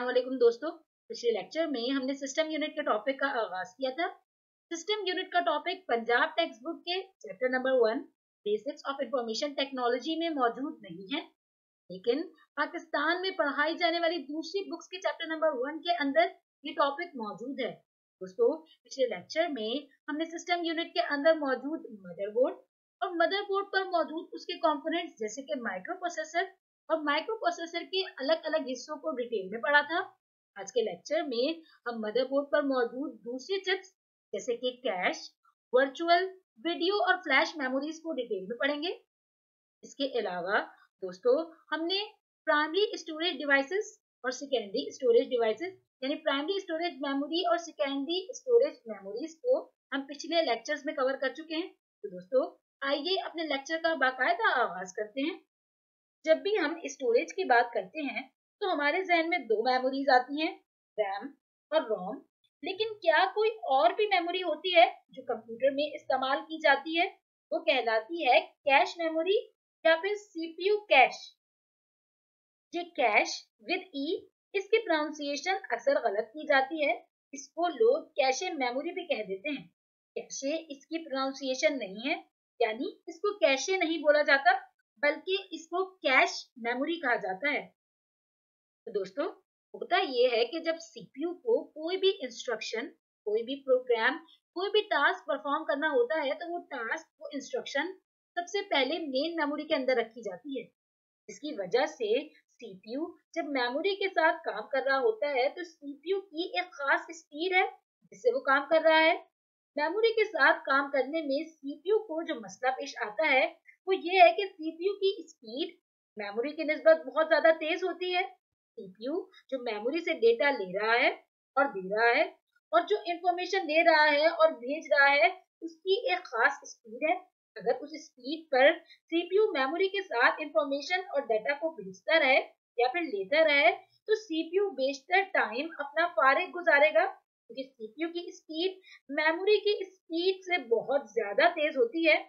वालेकुम दोस्तों। पिछले लेक्चर में हमने सिस्टम यूनिट के टॉपिक का आगाज किया था। सिस्टम यूनिट का टॉपिक पंजाब टेक्स्ट बुक के chapter number 1 basics of information technology में मौजूद नहीं है, लेकिन पाकिस्तान में पढ़ाई जाने वाली दूसरी बुक्स के चैप्टर नंबर 1 के अंदर ये टॉपिक मौजूद है। दोस्तों, पिछले लेक्चर में हमने सिस्टम यूनिट के अंदर मौजूद मदरबोर्ड और मदरबोर्ड पर मौजूद उसके कंपोनेंट्स जैसे कि माइक्रो प्रोसेसर और माइक्रो प्रोसेसर के अलग अलग हिस्सों को डिटेल में पढ़ा था। आज के लेक्चर में हम मदरबोर्ड पर मौजूद दूसरी चिप्स जैसे कि कैश, वर्चुअल, वीडियो और फ्लैश मेमोरीज को डिटेल में पढ़ेंगे। इसके अलावा दोस्तों, हमने प्राइमरी स्टोरेज डिवाइसेस और सेकेंडरी स्टोरेज डिवाइसेस यानी प्राइमरी स्टोरेज मेमोरी और सेकेंडरी स्टोरेज मेमोरीज को हम पिछले लेक्चर्स में कवर कर चुके हैं। तो दोस्तों, आइए अपने लेक्चर का बाकायदा आगाज करते हैं। जब भी हम स्टोरेज की बात करते हैं तो हमारे जहन में दो मेमोरीज आती हैं, रैम और रोम। लेकिन क्या कोई और भी मेमोरी होती है जो कंप्यूटर में इस्तेमाल की जाती है? वो कहलाती है कैश मेमोरी या फिर सीपीयू कैश। ये कैश विद ई, इसकी प्रोनाउंसिएशन अक्सर गलत की जाती है। इसको लोग कैशे मेमोरी भी कह देते हैं। कैशे इसकी प्रोनाउंसिएशन नहीं है, यानी इसको कैशे नहीं बोला जाता बल्कि इसको कैश मेमोरी कहा जाता है। तो दोस्तों, होता ये है कि जब सीपीयू को कोई भी इंस्ट्रक्शन, कोई भी प्रोग्राम, कोई भी टास्क परफॉर्म करना होता है तो वो टास्क, वो इंस्ट्रक्शन सबसे पहले मेन मेमोरी के अंदर रखी जाती है। इसकी वजह से सीपीयू जब मेमोरी के साथ काम कर रहा होता है तो सीपीयू की एक खास स्पीड है जिससे वो काम कर रहा है। मेमोरी के साथ काम करने में सीपीयू को जो मसला पेश आता है वो ये है कि सीपीयू की स्पीड मेमोरी की निस्बत बहुत ज्यादा तेज होती है। सीपीयू जो मेमोरी से डेटा ले रहा है और दे रहा है और जो इंफॉर्मेशन ले रहा है और भेज रहा है उसकी एक खास स्पीड है। अगर उस स्पीड पर सीपीयू मेमोरी के साथ इंफॉर्मेशन और डाटा को भेजता रहे या फिर लेता रहे तो सीपीयू बेशतर टाइम अपना फारिग गुजारेगा, क्योंकि सीपीयू की स्पीड मेमोरी की स्पीड से बहुत ज्यादा तेज होती है।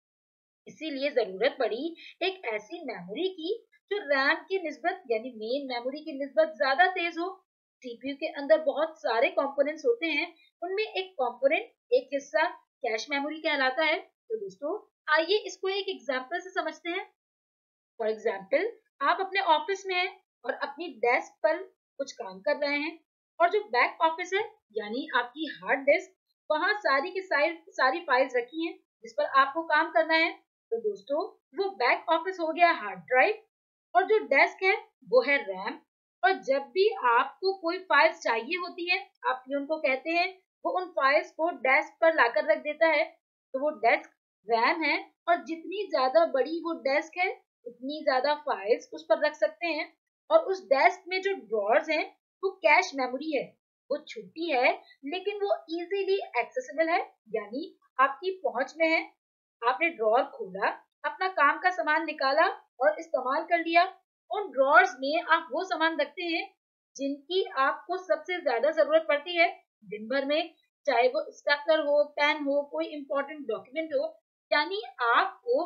इसीलिए जरूरत पड़ी एक ऐसी मेमोरी की जो रैम की निस्बत यानी मेन मेमोरी की निस्बत ज्यादा तेज हो। सीपीयू के अंदर बहुत सारे कंपोनेंट्स होते हैं, उनमें एक कंपोनेंट, एक हिस्सा कैश मेमोरी कहलाता है। तो दोस्तों, आइए इसको एक एग्जांपल से समझते हैं। फॉर एग्जांपल, आप अपने ऑफिस में हैं और अपनी डेस्क पर कुछ काम कर रहे हैं और जो बैक ऑफिस है यानी आपकी हार्ड डिस्क, वहां सारी की सारी फाइल्स रखी हैं जिस पर आपको काम करना है। तो दोस्तों, वो बैक ऑफिस हो गया हार्ड ड्राइव और जो डेस्क है वो है रैम। और जब भी आपको कोई फाइल्स चाहिए होती है, आप उनको कहते हैं, वो उन फाइल्स को डेस्क पर लाकर रख देता है। तो वो डेस्क रैम है और जितनी ज्यादा बड़ी वो डेस्क है उतनी ज्यादा फाइल्स उस पर रख सकते हैं। और उस डेस्क में जो ड्रॉर्स हैं वो कैश मेमोरी है। वो छोटी है लेकिन वो इजीली एक्सेसिबल है, यानी आपकी पहुंच में है। आपने ड्रॉर खोला, अपना काम का सामान निकाला और इस्तेमाल कर लिया। उन ड्रॉर्स में आप वो सामान रखते हैं जिनकी आपको सबसे ज्यादा जरूरत पड़ती है दिन भर में, चाहे वो स्टेपलर हो, पेन हो, कोई इंपॉर्टेंट डॉक्यूमेंट हो। यानी आपको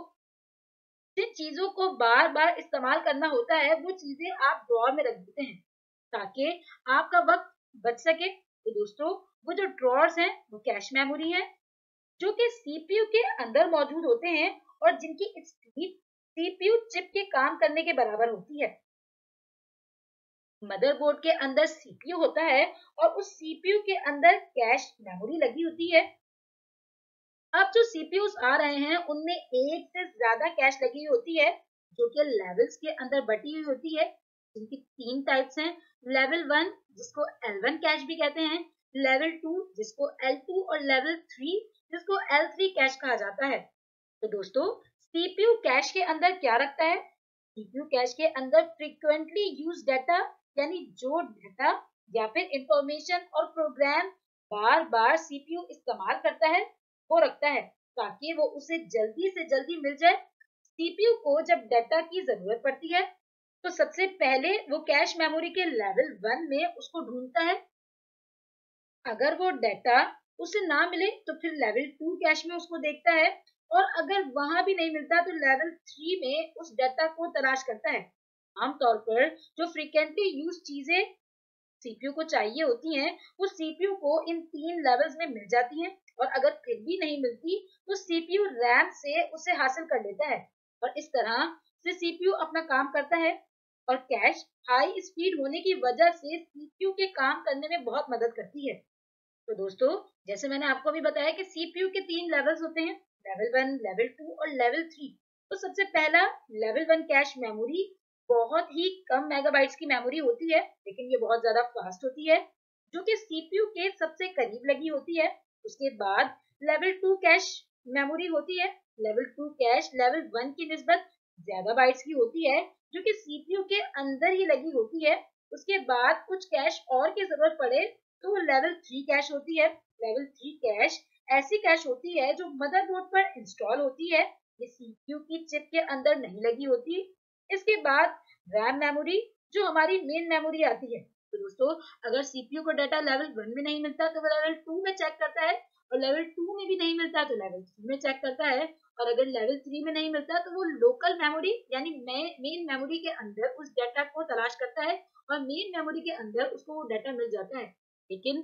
जिन चीजों को बार बार इस्तेमाल करना होता है वो चीजें आप ड्रॉर में रख देते हैं ताकि आपका वक्त बच सके। तो दोस्तों, वो जो ड्रॉर्स हैं वो कैश मेमोरी है जो कि सीपीयू के अंदर मौजूद होते हैं और जिनकी स्पीड सीपीयू चिप के काम करने के बराबर होती है। मदरबोर्ड के अंदर सीपीयू होता है और उस सीपीयू के अंदर कैश मेमोरी लगी होती है। अब जो सीपीयूज आ रहे हैं उनमें एक से ज्यादा कैश लगी होती है जो कि लेवल्स के अंदर बटी हुई होती है, जिनकी 3 टाइप्स हैं। लेवल 1 जिसको L1 कैश भी कहते हैं, लेवल 2 जिसको L2 और लेवल 3 जिसको L3 कैश कहा जाता है। तो दोस्तों, सीपीयू कैश के अंदर क्या रखता है? सीपीयू कैश के अंदर फ्रीक्वेंटली यूज डाटा, यानी जो डाटा या फिर इंफॉर्मेशन और प्रोग्राम बार बार सीपीयू इस्तेमाल करता है वो रखता है ताकि वो उसे जल्दी से जल्दी मिल जाए। सीपीयू को जब डाटा की जरूरत पड़ती है तो सबसे पहले वो कैश मेमोरी के लेवल 1 में उसको ढूंढता है। अगर वो डाटा उसे ना मिले तो फिर लेवल 2 कैश में उसको देखता है और अगर वहां भी नहीं मिलता तो लेवल 3 में उस डाटा को तलाश करता है। आमतौर पर जो फ्रीक्वेंटली यूज चीजें सीपीयू को चाहिए होती हैं वो सीपीयू को इन 3 लेवल्स में मिल जाती हैं, और अगर फिर भी नहीं मिलती तो सीपीयू रैम से उसे हासिल कर लेता है, और इस तरह से सीपीयू अपना काम करता है। और कैश हाई स्पीड होने की वजह से सीपीयू के काम करने में बहुत मदद करती है। तो दोस्तों, जैसे मैंने आपको भी बताया कि सीपीयू के 3 लेवल्स होते हैं, लेवल 1, लेवल 2 और लेवल 3। तो सबसे पहला लेवल 1 कैश मेमोरी बहुत ही कम मेगाबाइट्स की मेमोरी होती है, लेकिन ये बहुत ज्यादा फास्ट होती है, जो कि सीपीयू के सबसे करीब लगी होती है। उसके बाद लेवल 2 कैश मेमोरी होती है। लेवल 2 कैश लेवल 1 की निस्बत ज्यादा बाइट्स की होती है, जो कि सीपीयू के अंदर ही लगी होती है। उसके बाद कुछ कैश और की जरूरत पड़े तो वो लेवल 3 कैश होती है। लेवल 3 कैश ऐसी कैश होती है जो मदरबोर्ड पर इंस्टॉल होती है, ये सीपीयू की चिप के अंदर नहीं लगी होती। इसके बाद रैम मेमोरी, जो हमारी मेन मेमोरी आती है। तो दोस्तों, अगर सीपीयू को डाटा लेवल 1 में नहीं मिलता तो वो लेवल 2 में चेक करता है, और लेवल 2 में भी नहीं मिलता तो लेवल 3 में चेक करता है, और अगर लेवल 3 में नहीं मिलता तो वो लोकल मेमोरी यानी मेन मेमोरी के अंदर उस डाटा को तलाश करता है, और मेन मेमोरी के अंदर उसको वो डाटा मिल जाता है। लेकिन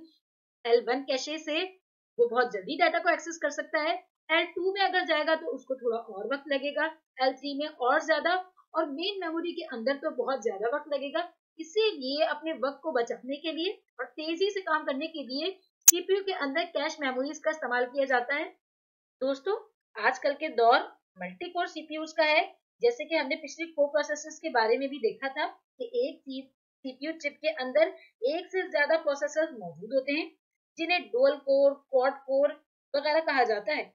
L1 कैशे से वो बहुत जल्दी डाटा को एक्सेस कर सकता है। L2 में अगर जाएगा तो उसको थोड़ा और वक्त लगेगा, L3 में और ज्यादा, और मेन मेमोरी के अंदर तो बहुत ज्यादा वक्त लगेगा। इसीलिए अपने वक्त को बचाने के लिए और तेजी से काम करने के लिए सीपीयू के अंदर कैश मेमोरीज का इस्तेमाल किया जाता है। दोस्तों, आजकल के दौर मल्टी कोर सीपीयूज का है। जैसे कि हमने पिछले को प्रोसेसर्स के बारे में भी देखा था कि एक सीपीयू चिप के अंदर एक से ज्यादा प्रोसेसर मौजूद होते हैं, जिन्हें डुअल कोर, क्वाड कोर वगैरह कहा जाता है।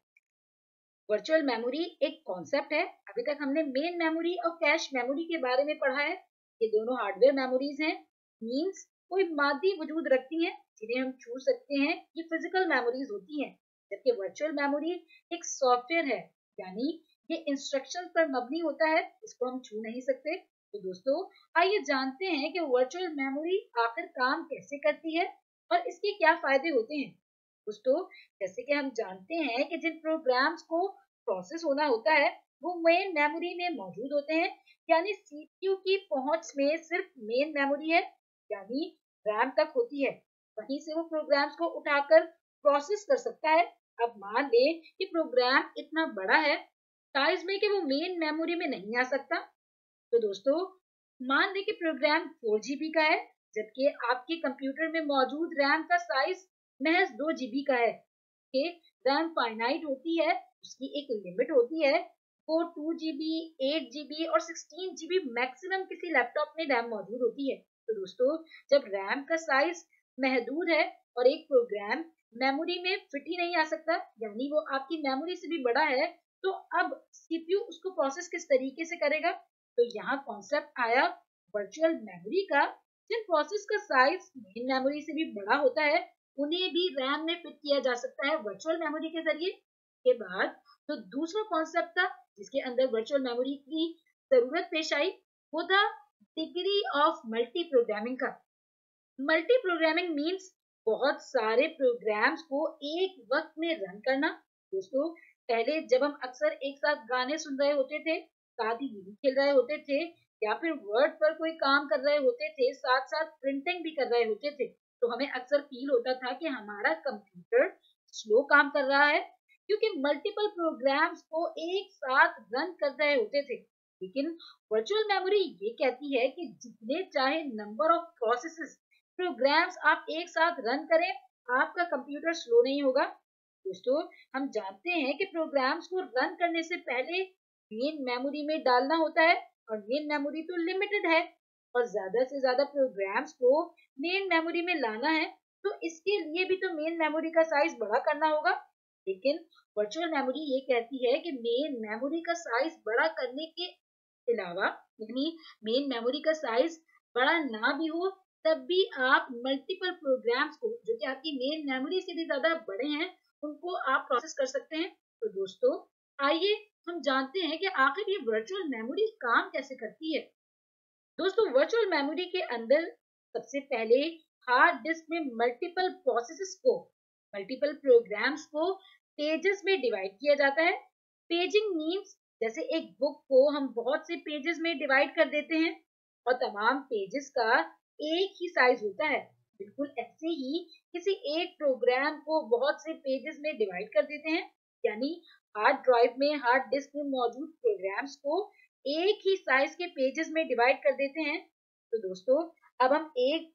वर्चुअल मेमोरी एक कॉन्सेप्ट है। अभी तक हमने मेन मेमोरी और कैश मेमोरी के बारे में पढ़ा है। ये दोनों हार्डवेयर मेमोरीज हैं, मींस कोई मादी वजूद रखती हैं जिन्हें हम छू सकते हैं। ये फिजिकल मेमोरीज होती हैं, जबकि वर्चुअल मेमोरी एक सॉफ्टवेयर है, यानी ये इंस्ट्रक्शन पर मबनी होता है, इसको हम छू नहीं सकते। तो दोस्तों, आइए जानते हैं कि वर्चुअल मेमोरी आखिर काम कैसे करती है और इसके क्या फायदे होते हैं। दोस्तों, जैसे कि हम जानते हैं कि जिन प्रोग्राम्स को प्रोसेस होना होता है वो मेन मेमोरी में मौजूद होते हैं, यानी सीपीयू की पहुंच में सिर्फ मेन मेमोरी है, यानी रैम तक होती है। वहीं से वो प्रोग्राम्स को उठाकर प्रोसेस कर सकता है। अब मान लें कि प्रोग्राम इतना बड़ा है साइज में कि वो मेन मेमोरी में नहीं आ सकता। तो दोस्तों, मान लें कि प्रोग्राम 4 जीबी का है, जबकि आपके कंप्यूटर में मौजूद रैम का साइज महज 2 जीबी का है। कि रैम फाइनाइट होती है, उसकी एक लिमिट होती है। वो 2 जीबी, 8 जीबी और 16 जीबी मैक्सिमम किसी लैपटॉप में रैम मौजूद होती है। तो दोस्तों, जब रैम का साइज महदूद है और एक प्रोग्राम मेमोरी में फिट ही नहीं आ सकता, यानी वो आपकी मेमोरी से भी बड़ा है, तो अब सीपीयू उसको प्रोसेस किस तरीके से करेगा। तो यहाँ कॉन्सेप्ट आया वर्चुअल मेमोरी का। जिन प्रोसेस का साइज मेन मेमोरी से भी बड़ा होता है उन्हें भी रैम में फिट किया जा सकता है वर्चुअल मेमोरी के जरिए। के बाद जो दूसरा कॉन्सेप्ट था जिसके अंदर वर्चुअल मेमोरी की जरूरत पेश आई, वो था डिग्री ऑफ मल्टी प्रोग्रामिंग का। मल्टी प्रोग्रामिंग मीन्स बहुत सारे प्रोग्राम्स को एक वक्त में रन करना। दोस्तों, पहले जब हम अक्सर एक साथ गाने सुन रहे होते थे, साथ ही गेम खेल रहे होते थे, या फिर वर्ड पर कोई काम कर रहे होते थे, साथ साथ प्रिंटिंग भी कर रहे होते थे, तो हमें अक्सर फील होता था कि हमारा कंप्यूटर स्लो काम कर रहा है, क्योंकि मल्टीपल प्रोग्राम्स को एक साथ रन कर रहे होते थे। लेकिन वर्चुअल मेमोरी ये कहती है कि जितने चाहे नंबर ऑफ प्रोसेसेस प्रोग्राम्स आप एक साथ रन करें, आपका कंप्यूटर स्लो नहीं होगा। दोस्तों, हम जानते हैं कि प्रोग्राम्स को रन करने से पहले मेन मेमोरी में डालना होता है, और मेन मेमोरी तो लिमिटेड है, और ज्यादा से ज्यादा प्रोग्राम्स को मेन मेमोरी में लाना है, तो इसके लिए भी तो मेन मेमोरी का साइज बड़ा करना होगा। लेकिन वर्चुअल मेमोरी ये कहती है कि मेन मेमोरी का साइज बड़ा करने के अलावा, यानी मेन मेमोरी का साइज बड़ा ना भी हो, तब भी आप मल्टीपल प्रोग्राम्स को जो कि आपकी मेन मेमोरी से भी ज्यादा बड़े हैं उनको आप प्रोसेस कर सकते हैं। तो दोस्तों, आइए हम जानते हैं कि आखिर ये वर्चुअल मेमोरी काम कैसे करती है। दोस्तों, वर्चुअल मेमोरी के अंदर सबसे पहले हार्ड डिस्क में मल्टीपल प्रोसेसेस को, मल्टीपल प्रोग्राम्स को पेजेस में डिवाइड किया जाता है। पेजिंग मीन्स जैसे एक बुक को हम बहुत से पेजेस में डिवाइड कर देते हैं, और तमाम पेजेस का एक ही साइज होता है। बिल्कुल ऐसे ही किसी एक प्रोग्राम को बहुत से पेजेस में डिवाइड कर देते हैं, यानी हार्ड ड्राइव में, हार्ड डिस्क में मौजूद प्रोग्राम्स को एक ही साइज के पेजेस में डिवाइड कर देते हैं। तो दोस्तों, अब हम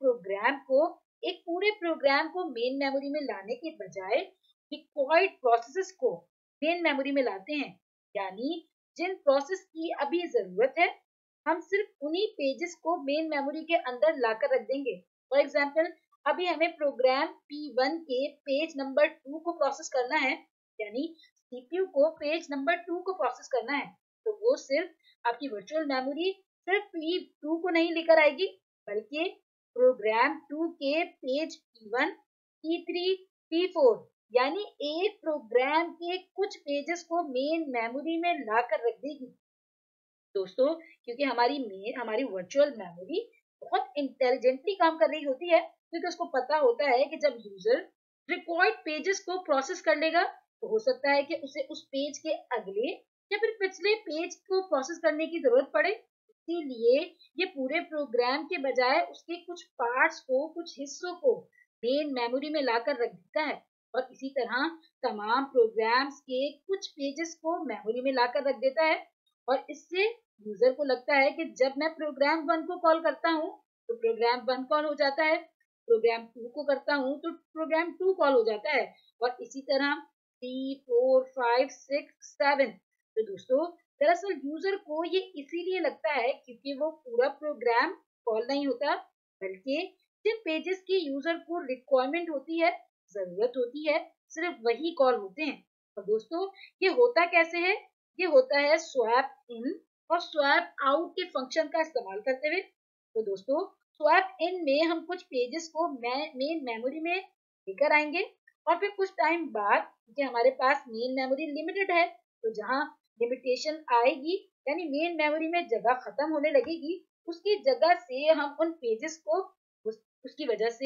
एक पूरे प्रोग्राम को मेन मेमोरी में लाने के बजाय रिक्वायर्ड प्रोसेसेस को मेन मेमोरी में लाते हैं, यानी जिन प्रोसेस की अभी जरूरत है हम सिर्फ उन्हीं पेजेस को मेन मेमोरी के अंदर लाकर रख देंगे। फॉर एग्जाम्पल, अभी हमें प्रोग्राम P1 के पेज नंबर 2 को प्रोसेस करना है, यानी सीपीयू को पेज नंबर 2 को प्रोसेस करना है, तो वो सिर्फ आपकी वर्चुअल मेमोरी सिर्फ P2 को नहीं लेकर आएगी, बल्कि प्रोग्राम 2 के पेज P1, P3, P4 यानी एक प्रोग्राम के कुछ पेजेस को मेन मेमोरी में लाकर रख देगी। दोस्तों, क्योंकि हमारी वर्चुअल मेमोरी बहुत इंटेलिजेंटली काम कर रही होती है, क्योंकि उसको पता होता है कि जब यूजर रिक्वायर्ड पेजेस को प्रोसेस कर लेगा तो हो सकता है कि उसे उस पेज के अगले या फिर पिछले पेज को प्रोसेस करने की जरूरत पड़े। इसीलिए ये पूरे प्रोग्राम के बजाय उसके कुछ पार्ट्स को, कुछ हिस्सों को मेन मेमोरी में लाकर रख देता है, और इसी तरह तमाम प्रोग्राम्स के कुछ पेजेस को मेमोरी में लाकर रख देता है। और इससे यूजर को लगता है कि जब मैं प्रोग्राम 1 को कॉल करता हूँ तो प्रोग्राम 1 कॉल हो जाता है, प्रोग्राम 2 को करता हूँ तो प्रोग्राम 2 कॉल हो जाता है, और इसी तरह 3, 4, 5, 6, 7। तो दोस्तों, दरअसल यूजर को ये इसीलिए लगता है क्योंकि वो पूरा प्रोग्राम कॉल नहीं होता, बल्कि जिन पेजेस की यूजर को रिक्वायरमेंट होती है, जरूरत होती है, सिर्फ वही कॉल होते हैं। और दोस्तों, ये होता कैसे है? ये होता है स्वैप इन और स्वैप आउट के फंक्शन का इस्तेमाल करते हुए। तो दोस्तों, स्वैप इन में हम कुछ पेजेस को मेन मेमोरी में लेकर आएंगे, और फिर कुछ टाइम बाद, क्योंकि हमारे पास मेन मेमोरी लिमिटेड है, तो जहां लिमिटेशन आएगी यानी मेन मेमोरी में जगह खत्म होने लगेगी, उसकी जगह से हम उन पेजेस को उसकी वजह से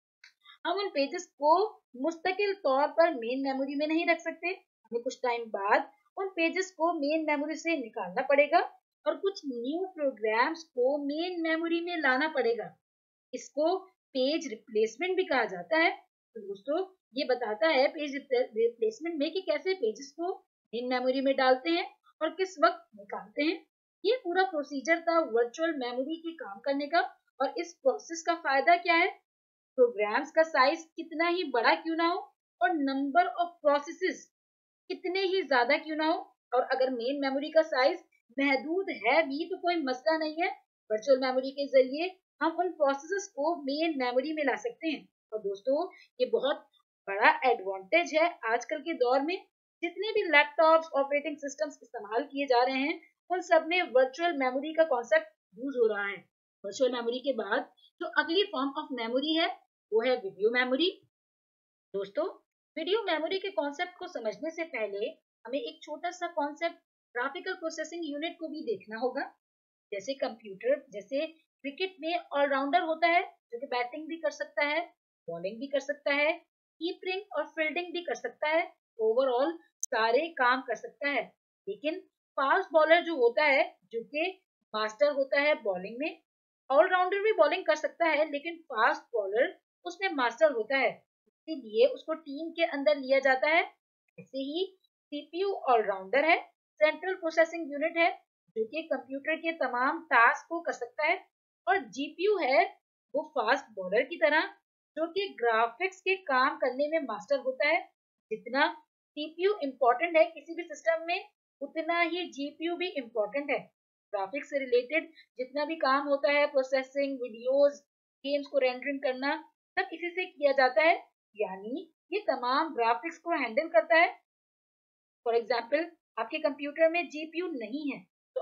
हम उन पेजेस को मुस्तकिल तौर पर मेन मेमोरी में नहीं रख सकते। हमें कुछ टाइम बाद उन पेजेस को मेन मेमोरी से निकालना पड़ेगा और कुछ न्यू प्रोग्राम्स को मेन मेमोरी में लाना पड़ेगा। इसको पेज रिप्लेसमेंट भी कहा जाता है। तो दोस्तों, ये बताता है पेज रिप्लेसमेंट में कि कैसे पेजेस को मेन मेमोरी में डालते हैं और किस वक्त निकालते हैं। ये पूरा प्रोसीजर था वर्चुअल मेमोरी के काम करने का। और इस प्रोसेस का फायदा क्या है? प्रोग्राम्स का साइज कितना ही बड़ा क्यों ना हो और नंबर ऑफ प्रोसेसेस कितने ही ज्यादा क्यों ना हो, और अगर मेन मेमोरी का साइज महदूद है भी तो कोई मसला नहीं है, वर्चुअल मेमोरी के जरिए हम उन प्रोसेसेस को मेन मेमोरी में ला सकते हैं। और दोस्तों, ये बहुत बड़ा एडवांटेज है आजकल के दौर में। जितने भी लैपटॉप्स, ऑपरेटिंग सिस्टम्स इस्तेमाल किए जा रहे हैं, उन सब में वर्चुअल मेमोरी का कॉन्सेप्ट यूज हो रहा है। वर्चुअल मेमोरी के बाद जो अगली फॉर्म ऑफ मेमोरी है वो है वीडियो मेमोरी। दोस्तों, वीडियो मेमोरी के कॉन्सेप्ट को समझने से पहले हमें एक छोटा सा कॉन्सेप्ट ग्राफिकल प्रोसेसिंग यूनिट को भी देखना होगा। जैसे क्रिकेट में ऑलराउंडर होता है जो कि बैटिंग भी कर सकता है, बॉलिंग भी कर सकता है, कीपिंग और फील्डिंग भी कर सकता है, ओवरऑल सारे काम कर सकता है। लेकिन फास्ट बॉलर जो होता है, जो कि मास्टर होता है बॉलिंग में, ऑलराउंडर भी बॉलिंग कर सकता है लेकिन फास्ट बॉलर उसमें मास्टर होता है, इसीलिए उसको टीम के अंदर लिया जाता है। ऐसे ही सीपीयू ऑलराउंडर है, सेंट्रल प्रोसेसिंग यूनिट है, जो कि कंप्यूटर के तमाम टास्क को कर सकता है। और जीपीयू है, वो फास्ट बॉलर की तरह, जो कि ग्राफिक्स के काम करने में मास्टर होता है। जितना सीपीयू इम्पोर्टेंट है किसी भी सिस्टम में, उतना ही जीपीयू भी इम्पोर्टेंट है। ग्राफिक्स से रिलेटेड जितना भी काम होता है, प्रोसेसिंग, वीडियोस, गेम्स को रेंडरिंग करना, सब इसी से किया जाता है, यानी ये तमाम ग्राफिक्स को हैंडल करता है। फॉर एग्जाम्पल, आपके कंप्यूटर में जीपीयू नहीं है तो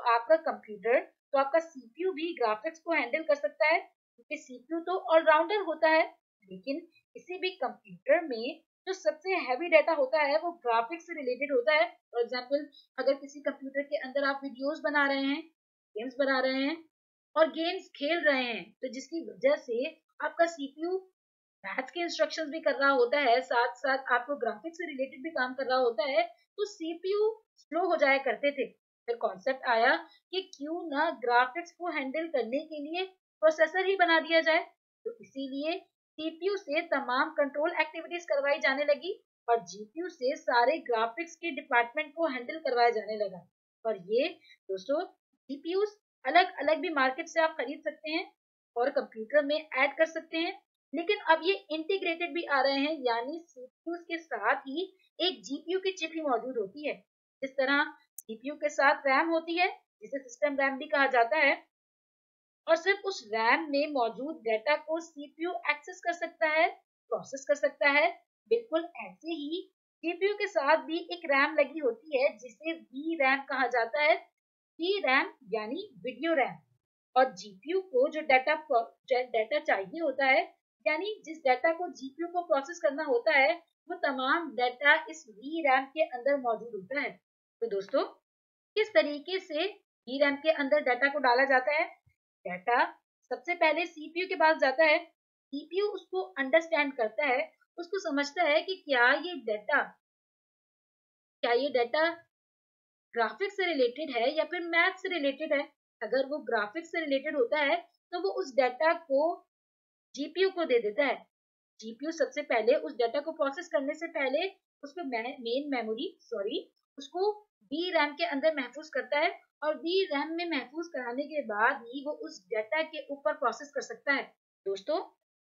आपका सीपीयू भी ग्राफिक्स को हैंडल कर सकता है, क्योंकि सीपीयू तो ऑलराउंडर होता है। लेकिन किसी भी कंप्यूटर में जो सबसे हैवी डाटा होता है वो ग्राफिक्स से रिलेटेड होता है। फॉर एग्जाम्पल, अगर किसी कंप्यूटर के अंदर आप वीडियोस बना रहे हैं, गेम्स बना रहे हैं और गेम्स खेल रहे हैं, तो जिसकी वजह से आपका सीपीयू मैथ के इंस्ट्रक्शंस भी कर रहा होता है, साथ साथ आपको ग्राफिक्स से रिलेटेड भी काम कर रहा होता है, तो सीपीयू स्लो हो जाया करते थे। फिर कॉन्सेप्ट आया कि क्यों ना ग्राफिक्स को हैंडल करने के लिए प्रोसेसर ही बना दिया जाए। तो इसीलिए सीपीयू से तमाम कंट्रोल एक्टिविटीज करवाई जाने लगी और जीपीयू से सारे ग्राफिक्स के डिपार्टमेंट को हैंडल करवाया जाने लगा। और ये दोस्तों जीपीयू अलग अलग भी मार्केट से आप खरीद सकते हैं और कंप्यूटर में ऐड कर सकते हैं, लेकिन अब ये इंटीग्रेटेड भी आ रहे हैं, यानी सीपीयू के साथ ही एक जीपीयू की चिप ही मौजूद होती है। जिस तरह सीपीयू के साथ रैम होती है, जिसे सिस्टम रैम भी कहा जाता है, और सिर्फ उस रैम में मौजूद डेटा को सीपीयू एक्सेस कर सकता है, प्रोसेस कर सकता है। बिल्कुल ऐसे ही जीपीयू के साथ भी एक रैम लगी होती है, जिसे वी रैम कहा जाता है। वी रैम यानी वीडियो रैम। और जीपीयू को जो डेटा चाहिए होता है, यानी जिस डेटा को जीपीयू को प्रोसेस करना होता है, वो तमाम डेटा इस वी रैम के अंदर मौजूद होता है। तो दोस्तों किस तरीके से वी रैम के अंदर डाटा को डाला जाता है? डाटा सबसे पहले सीपीयू के पास जाता है। सीपीयू उसको अंडरस्टैंड करता है, उसको समझता है कि क्या ये डाटा ग्राफिक्स से रिलेटेड है या फिर मैथ से रिलेटेड है। अगर वो ग्राफिक्स से रिलेटेड होता है तो वो उस डाटा को जीपीयू को दे देता है। जीपीयू सबसे पहले उस डाटा को प्रोसेस करने से पहले उसको मेन मेमोरी उसको वी रैम के अंदर महफूज करता है, और वी रैम में महफूज कराने के बाद ही वो उस डाटा के ऊपर प्रोसेस कर सकता है। दोस्तों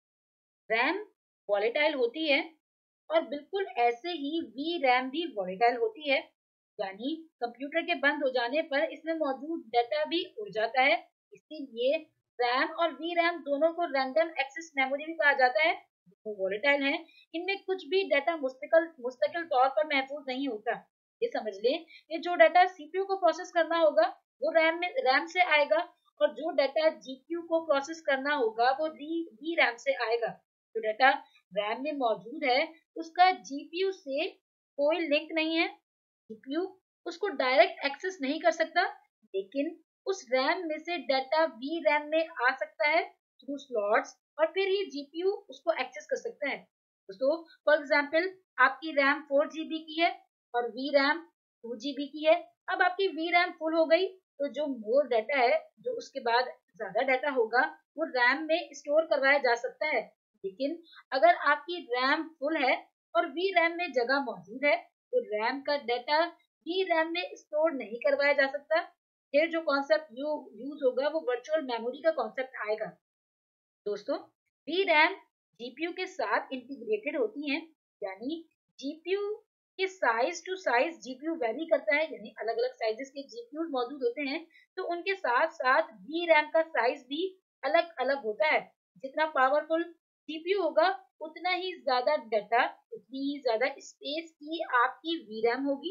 रैम वॉलेटाइल होती है और बिल्कुल ऐसे ही वी रैम भी वॉलेटाइल होती है, यानी कंप्यूटर के बंद हो जाने पर इसमें मौजूद डाटा भी उड़ जाता है। इसीलिए रैम और वी रैम दोनों को रैंडम एक्सेस मेमोरी भी कहा जाता है। वो वॉलेटाइल हैं, इनमें कुछ भी डाटा मुस्तकिल तौर पर महफूज नहीं होता। ये समझ लें कि जो डाटा सीपीयू को प्रोसेस करना होगा वो रैम से आएगा, और जो डाटा जीपीयू को प्रोसेस करना होगा वो वी रैम से आएगा। जो डाटा रैम में मौजूद है उसका जीपीयू से कोई लिंक नहीं है। जीपीयू उसको डायरेक्ट एक्सेस नहीं कर सकता, लेकिन उस रैम में से डाटा वी रैम में आ सकता है थ्रू स्लॉट्स, और फिर ये जीपीयू उसको एक्सेस कर सकता है। दोस्तों फॉर एग्जांपल आपकी रैम 4 जीबी की है और वी रैम 2 जीबी की है। अब आपकी वी रैम फुल हो गई तो जो मोर डाटा है, जो उसके बाद ज्यादा डाटा होगा, वो रैम में स्टोर करवाया जा सकता है। लेकिन अगर आपकी रैम फुल है और वी रैम में जगह मौजूद है तो रैम का डाटा वी रैम में स्टोर नहीं करवाया जा सकता। फिर जो कॉन्सेप्ट यूज होगा वो वर्चुअल मेमोरी का कॉन्सेप्ट आएगा। दोस्तों वी रैम जीपीयू के साथ इंटीग्रेटेड होती हैं, यानी जीपीयू के size to size GPU vary करता है, यानी अलग अलग साइजेस के जीपीयू मौजूद होते हैं, तो उनके साथ साथ वी रैम का साइज भी अलग अलग होता है। जितना पावरफुल जीपीयू होगा उतना ही ज्यादा डाटा, उतनी ही ज्यादा स्पेस की आपकी वी रैम होगी।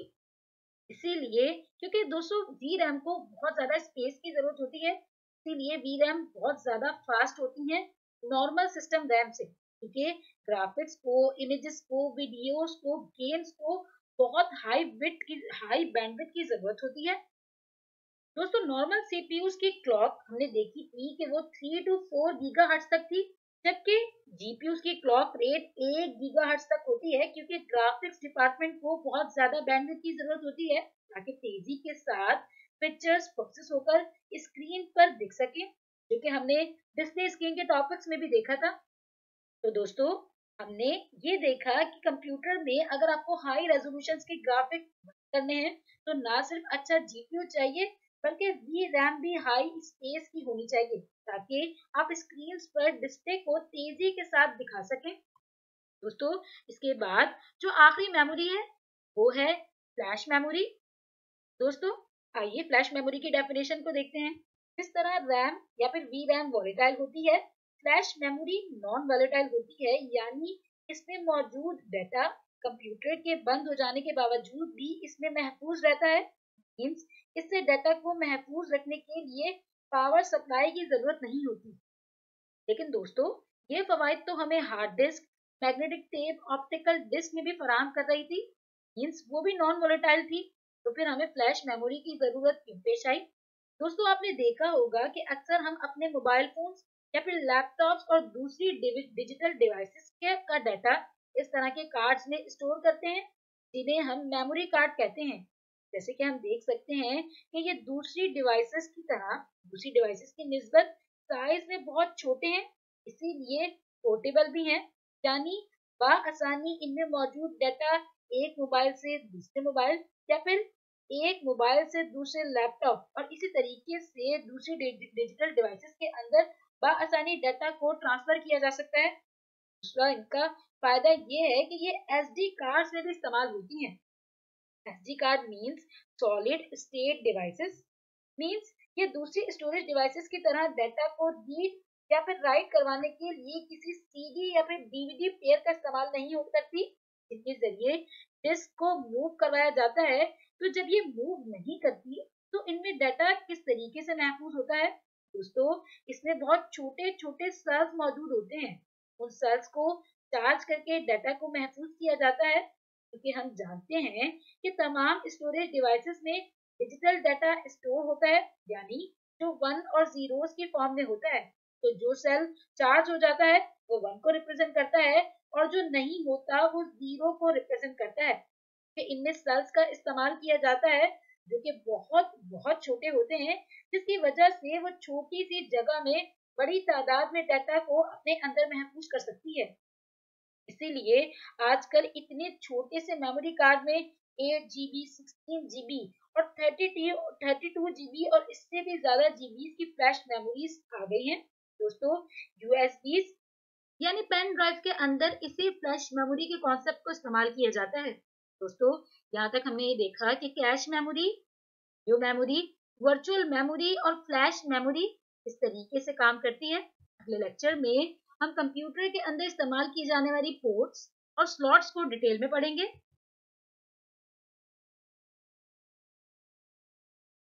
इसीलिए क्योंकि दोस्तों वी रैम को बहुत ज्यादा स्पेस की जरूरत होती है, इसीलिए वी रैम बहुत ज्यादा फास्ट होती है नॉर्मल सिस्टम रैम से, क्योंकि ग्राफिक्स को, इमेजेस को, वीडियोस को, गेम्स को बहुत हाई बैंडविड्थ की जरूरत होती है। दोस्तों नॉर्मल सीपीयूज की क्लॉक हमने देखी थी कि वो 3 to 4 गीगाहर्ट्ज तक थी, जबकि जीपीयूज की क्लॉक रेट 1 गीगाहर्ट्ज तक होती है, क्योंकि ग्राफिक्स डिपार्टमेंट को बहुत ज्यादा बैंडविड्थ की जरूरत होती है ताकि तेजी के साथ पिक्चर्स प्रोसेस होकर स्क्रीन पर दिख सके, जो कि हमने डिस्प्ले स्क्रीन के टॉपिक्स में भी देखा था। तो दोस्तों हमने ये देखा कि कंप्यूटर में अगर आपको हाई रेजोल्यूशन के ग्राफिक करने हैं तो ना सिर्फ अच्छा जीपीयू चाहिए, बल्कि वी रैम भी हाई स्पेस की होनी चाहिए ताकि आप स्क्रीन पर डिस्प्ले को तेजी के साथ दिखा सकें। दोस्तों इसके बाद जो आखिरी मेमोरी है वो है फ्लैश मेमोरी। दोस्तों आइए फ्लैश मेमोरी की डेफिनेशन को देखते हैं। जिस तरह रैम या फिर वी रैम वॉलेटाइल होती है, फ्लैश मेमोरी नॉन वॉलेटाइल होती है, यानी इसमें मौजूद डाटा कंप्यूटर के बंद हो जाने के बावजूद भी इसमें महफूज रहता है। मींस इससे डाटा को महफूज रखने के लिए पावर सप्लाई की जरूरत नहीं होती। लेकिन दोस्तों ये फवायद तो हमें hard disk, magnetic tape, optical disk में भी फराहम कर रही थी, मींस वो भी नॉन वोलेटाइल थी, तो फिर हमें फ्लैश मेमोरी की जरूरत क्यों पेश आई? दोस्तों आपने देखा होगा कि अक्सर हम अपने मोबाइल फोन्स या फिर लैपटॉप्स और दूसरी डिजिटल डिवाइसेस का डाटा इस तरह के कार्ड्स में स्टोर करते हैं, जिन्हें हम मेमोरी कार्ड कहते हैं। जैसे कि हम देख सकते हैं कि ये दूसरी डिवाइसेस की निस्बत साइज में बहुत छोटे हैं, इसीलिए पोर्टेबल भी हैं, यानी बआसानी इनमें मौजूद डाटा एक मोबाइल से दूसरे मोबाइल या फिर एक मोबाइल से दूसरे लैपटॉप और इसी तरीके से दूसरे डिजिटल डिवाइसेस के अंदर बआसानी डाटा को ट्रांसफर किया जा सकता है। दूसरा इनका फायदा ये है कि ये एसडी कार्ड्स में भी इस्तेमाल होती हैं। SD card means solid state devices, means ये दूसरी स्टोरेज डिवाइसेस की तरह डाटा को रीड या फिर राइट करवाने के लिए किसी सीडी या फिर डीवीडी प्लेयर का इस्तेमाल नहीं हो करती। इनके जरिए डिस्क को मूव करवाया जाता है, तो जब ये मूव नहीं करती तो इनमें डाटा किस तरीके से महफूज होता है दोस्तों, इसमें बहुत छोटे छोटे सेल्स मौजूद होते हैं। उन सेल्स को चार्ज करके डाटा को महफूज किया जाता है, क्योंकि हम जानते हैं कि तमाम स्टोरेज डिवाइसेस में डिजिटल डाटा स्टोर होता है, यानी जो वन और जीरोस की फॉर्म में होता है। तो जो सेल चार्ज हो जाता है वो वन को रिप्रेजेंट करता है और जो नहीं होता वो जीरो को रिप्रेजेंट करता है। फिर इनमें सेल्स का इस्तेमाल किया जाता है जो कि बहुत बहुत छोटे होते हैं, जिसकी वजह से वो छोटी सी जगह में बड़ी तादाद में डाटा को अपने अंदर महफूज कर सकती है। इसीलिए आजकल इतने छोटे से मेमोरी कार्ड में 8 GB, 16 GB और 32 GB और इससे भी ज्यादा जीबी की फ्लैश मेमोरीज आ गई हैं दोस्तों। यूएसबी यानी पेन ड्राइव के अंदर इसी फ्लैश मेमोरी के कॉन्सेप्ट को इस्तेमाल किया जाता है दोस्तों। यहाँ तक हमने ये देखा कि cache memory, view memory, virtual memory और फ्लैश मेमोरी इस तरीके से काम करती है। अगले लेक्चर में हम कंप्यूटर के अंदर इस्तेमाल की जाने वाली पोर्ट्स और स्लॉट्स को डिटेल में पढ़ेंगे।